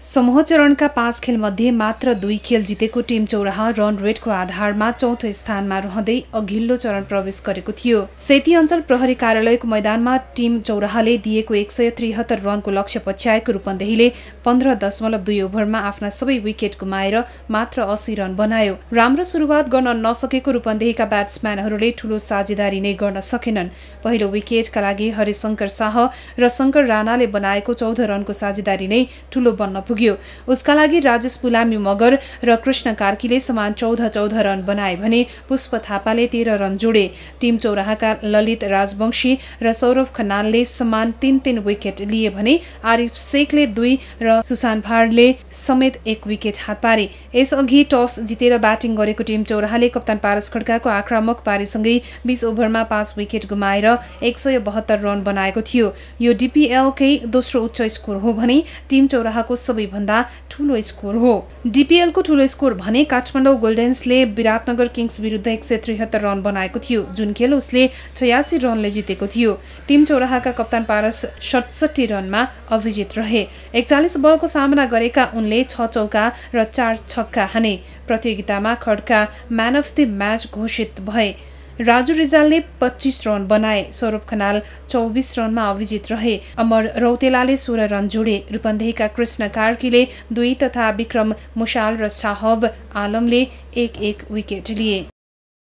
समूह चरणका 5 खेलमध्ये मात्र 2 खेल जितेको टिम चौराहा रन रेटको आधारमा चौथो स्थानमा रहँदै अघिल्लो चरण प्रवेश गरेको थियो। सेती अञ्चल प्रहरी कार्यालयको मैदानमा टिम चौराहाले दिएको 173 रनको लक्ष्य पछ्याएको रूपन्देहीले 15.2 ओभरमा आफ्ना सबै विकेट गुमाएर मात्र 80 रन बनायो। राम्रो सुरुवात गर्न नसकेको रूपन्देहीका ब्याट्सम्यानहरूले ठूलो साझेदारी नै गर्न सकेनन्। पहिलो विकेटका लागि हरिशंकर शाह र शंकर राणाले बनाएको 14 रनको साझेदारी नै ठूलो बन्न पुग्यो। उसका लागि राजेश पुलामी मगर र कृष्ण कार्कीले समान 14 रन बनाए भने पुष्प थापाले 13 रन जोडे। टिम चौराहाका ललित राजवंशी र सौरभ खनालले समान 3 विकेट लिए भने आरिफ शेखले 2 र सुशान भाडले समेत 1 विकेट हात पारे। यसअघि टस जितेर ब्याटिङ गरेको टिम चौराहाले कप्तान पारस खड्काको आक्रामक पारीसँगै 20 ओभरमा 5 विकेट गुमाएर 172 रन बनाएको थियो। यो डीपीएलकै दोस्रो उच्च स्कोर हो भने टिम चौराहाको सबैभन्दा ठूलो स्कोर हो। डीपीएलको ठूलो स्कोर भने काठमाडौँ गोल्डेन्सले विराटनगर किङ्स विरुद्ध 173 रन बनाएको थियो, जुन खेल उसले 86 रनले जितेको थियो। टिम चौराहाका कप्तान पारस 67 रनमा अभिजित रहे। 41 बलको सामना गरेका उनले 6 चौका र 4 छक्का हाने। प्रतियोगितामा Khadka man of the match घोषित भए। राजु रिजालले 25 रन बनाए। सौरभ खनाल 24 रनमा अभिजित रहे। अमर रौतेलाले 16 रन जोडे। रूपन्देहीका कृष्ण कार्कीले 2 तथा विक्रम मुशाल र साहब आलमले 1-1 विकेट लिए।